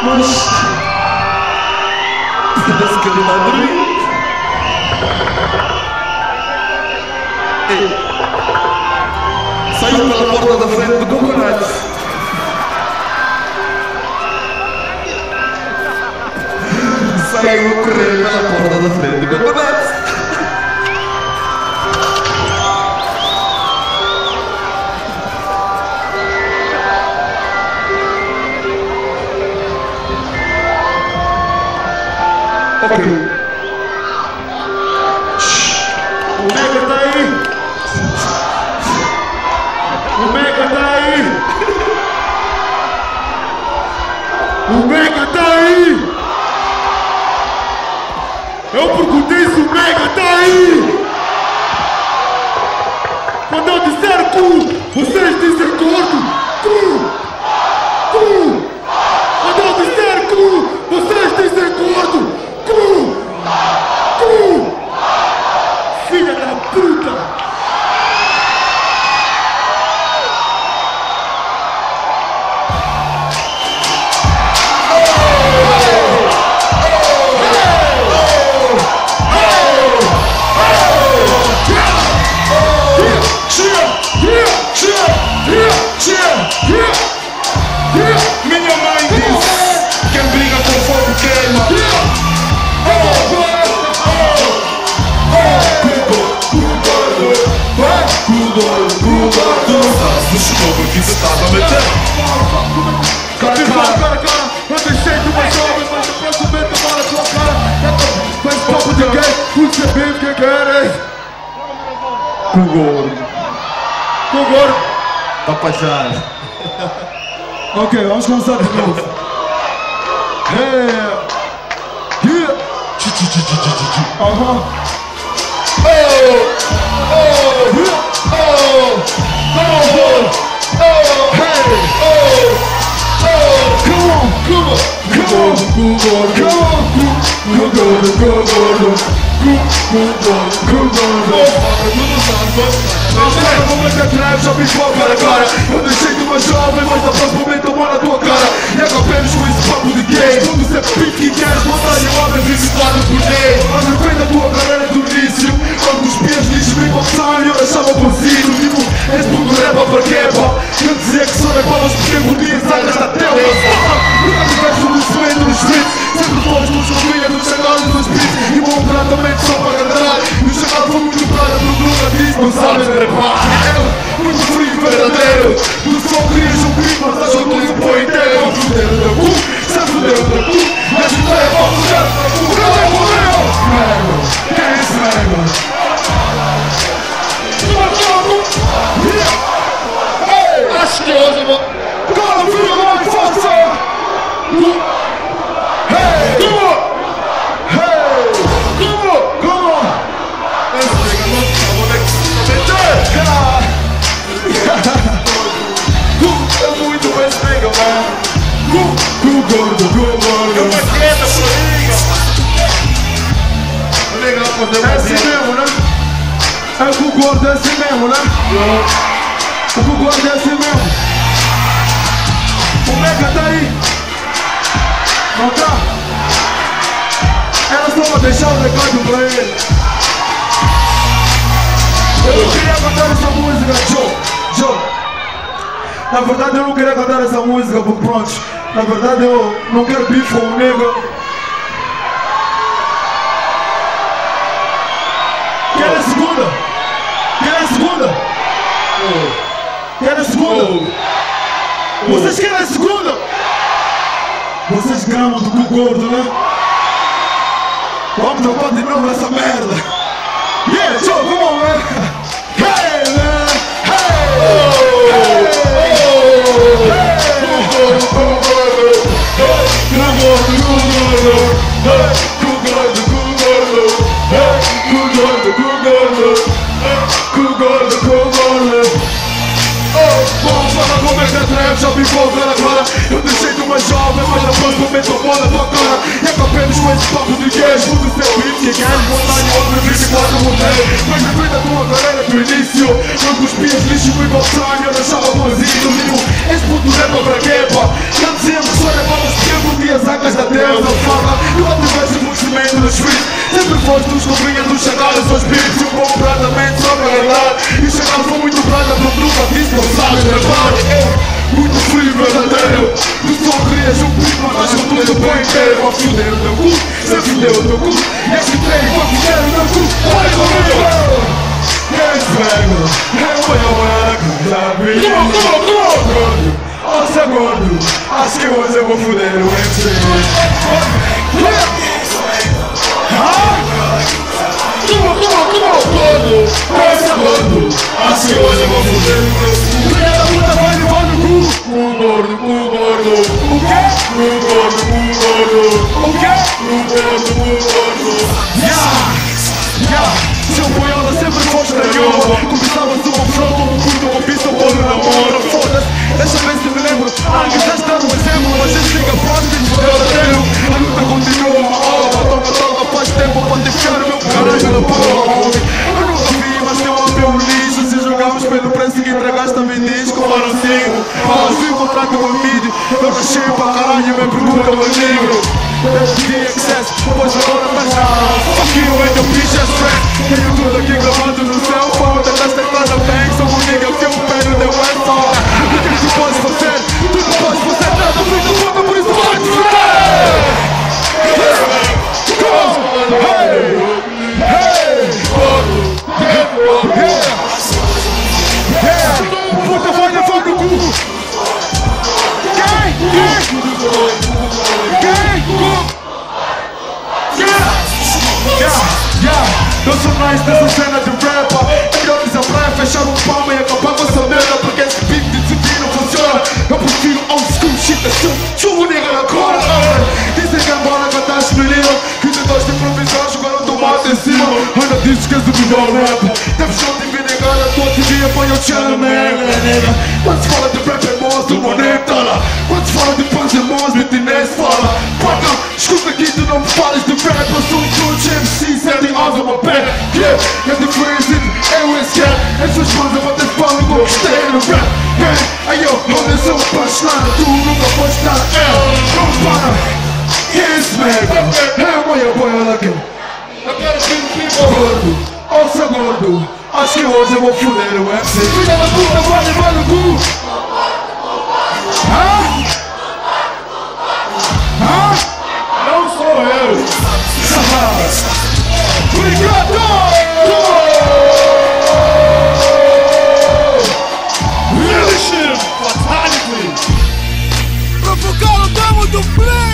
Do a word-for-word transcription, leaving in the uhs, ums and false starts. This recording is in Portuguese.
Mas parece que ele está a dormir. Ei, saiu pela porta da frente do Coconut. Saiu a correr pela porta da frente do Coconut. Ok. O Mega tá aí! O Mega tá aí! O Mega tá aí! Eu perguntei se o Mega tá aí! Quando eu disser cu, vocês dizem gordo! Cu! Cu! Quando eu disser cu, vocês dizem gordo! Cu! Cu! Filha da puta! Minha mãe disse: quem briga com fogo queima. Que você tá a meter? Cara, cara, cara, cara, eu deixei de uma jovem, mas depois do medo tomar a tua cara. Faz papo de gay, você bem o que queres? Com gordo. Com gordo. Papajara. Ok, vamos começar de novo. Yeah. Yeah. Chi chi chi chi chi chi chi. Aham. Oh! Oh! Oh! Oh! Oh! Hey! Oh! Oh! Come on, come on, come on, Cu gordo, come on, cu gordo, cu gordo, cu cu gordo, cu gordo. Agora vou meter trap, já fiz mal para agora. Eu deixei de uma jovem, mas na próxima momento eu moro na tua cara. E acabemos com esse papo de gay. Tudo se é pique que queres, montar e obras visitado por gay. Mas arrependa a tua carreira do início. Quando os pias lixo me botaram, eu achava bonzinho. Tipo, és tudo reba para quebra. Eu dizia que só reparas porque bonito sai desta tela. Nunca me vejo no cimento nos streets. Sempre fomos nos famílias, nos chegados nos beats. E bom tratamento só para agradar. E o chegado foi muito praia do drogadice. Não sabes repar. Muito frio verdadeiro. No som crias um crime, mas acham que isso põe inteiro. Vamos fuder o teu cu, se fuder o teu cu. Mas o teu é bom fuder o teu cu. Não é morreu. Mego, que é isso, Mego? Acho que hoje eu vou. Cala, filho da mãe, força! Hey! Come on! Hey! Come on! Come on! Esse nigga não tá bom, né? Tu é muito esse nigga, man! Cu, cu gordo, cu gordo! Uma quieta pro nigga! O nigga vai fazer É uma assim vida. mesmo, né? É o cu gordo, é assim mesmo, né? O cu gordo é assim mesmo! O Mega tá aí! Não tá? Era só pra deixar o recado pra ele! Eu não queria cantar essa música, Joe! Joe! Na verdade eu não queria cantar essa música, porque pronto, na verdade eu não quero bife com o Nega. Quer a segunda? Quer a segunda? Quer a segunda? Vocês querem a segunda? Vocês gramam do cu gordo, né? Vamos tocar de novo essa merda! Yeah, Joe, come on, man! Hey, man! Hey! Hey! Já ficou agora, agora. Eu deixei de uma jovem, mas na próxima momento eu bola tua cara. E acabemos com esse papo de gays. Tudo seu beat que queres botar em outro vinte e quatro modelo. Mas me cuida da tua carreira do início. Não cuspias lixo no igual eu deixava bonzinho. Digo, esse puto rapa pra quê, pá? Já dizíamos só levamos tempo. vi as ancas da Deus, eu falo. Nunca tiveste muito cimento nos streets. Sempre foste dos cobrinhas, dos chagados, aos beats. E um bom pratamento só para agradar. E chegados com muito prata para trupa, disse não sabes gravar. Muito frio verdadeiro. Tu só querias um pico, mas com tudo bem inteiro. Vou foder o teu cu, se fudeu o teu cu. E este treino vou foder o teu cu. Olha comigo! Yes, velho, é uma hora que já vi. Come on, come on, come on! Nossa, gordo, acho que hoje eu vou foder o M C. Come on, come on, come on, gordo! Nossa, gordo, acho que hoje eu vou foder o M C. Filha da puta, vai levar no cu! Cu gordo, cu gordo. O quê? Cu gordo, cu gordo. O quê? Cu gordo, cu gordo. Yeah! Yeah! Seu boiola sempre foste ganhola. Começava-se uma flor como curto, uma pista, um bolo na namoro. Foda-se, deixa ver se me lembro. Ah, quiseste dar um exemplo, mas gente fica próximo de verdadeiro. A luta continua, uma aula. Toma, toma, faz tempo para te enfiar o meu caralho na bola. Eu nunca vi, mas teu homem é um lixo. Se jogamos pelo preço que entregaste a mim, diz como era cinco. Fala, vi o contrato com o mídia. Eu nasci pra caralho e me pergunta o livro. De excesso, pois agora tá fuck you and your bitch ass friend. Tenho tudo aqui gravado no céu phone. Tentaste estar na bank, sou um nigga que eu pego de West Side. O que tu podes fazer? Tu não podes fazer nada, filho da puta, por isso vai te fuder. Hey! Hey! Yeah! Yeah! Puta, vai levar no cu! Quem? Quem? Yeah, yeah, eu sou nice nessa cena de rapper. É melhor dizer praia, fechar um palmo e acabar com essa merda. Porque esse beat de T V não funciona. Eu prefiro old school shit, é seu tio, nigga, na cor. Dizem que embora cantaste menino, que te dois de improvisar, jogaram tomate em cima. Ainda dizes que és o melhor rap. Deve show de vir negada, a tua T V apanha o channel, nega. Quando se fala de rap é monstro, o mané tá lá. Quando se fala de pães é monstro, de Inês fala. Paca, escuta aqui, tu não me falas de rap. Eu sou um coach M C, sending on my back. Yeah, and the crazy, eu esse cat. As suas mãos eu vou ter fome, conquistei no rap. Hey, yo, olha só uma punchline, tu nunca podes dar. Não para, yes, man. É uma eu vou ela aqui. Eu quero ver o clipe gordo, ouça gordo. Acho que hoje eu vou foder o M C. Filha da puta, vai levar no cu. Hã? Hã? Não sou eu. Obrigado! Leadership! Fatality! Provocar o demo do play!